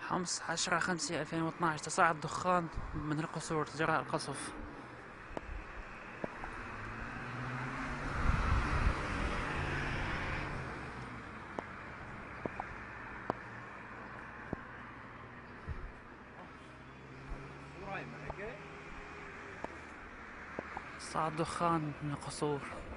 15/5/2012 تصاعد دخان من القصور جراء القصف. صعد دخان من القصور.